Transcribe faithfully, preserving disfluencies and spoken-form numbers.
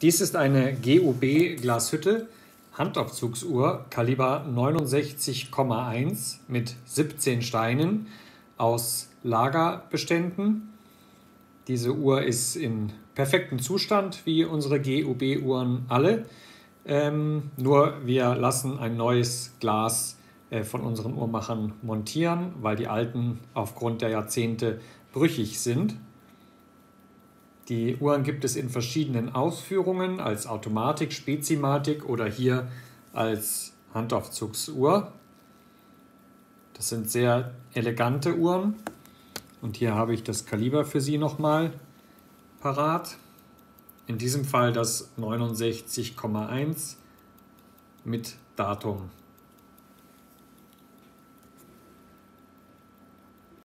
Dies ist eine G U B Glashütte Handaufzugsuhr Kaliber neunundsechzig Komma eins mit siebzehn Steinen aus Lagerbeständen. Diese Uhr ist in perfektem Zustand, wie unsere G U B-Uhren alle. Ähm, nur wir lassen ein neues Glas äh, von unseren Uhrmachern montieren, weil die alten aufgrund der Jahrzehnte brüchig sind. Die Uhren gibt es in verschiedenen Ausführungen, als Automatik, Spezimatik oder hier als Handaufzugsuhr. Das sind sehr elegante Uhren. Und hier habe ich das Kaliber für Sie nochmal parat. In diesem Fall das neunundsechzig Komma eins mit Datum.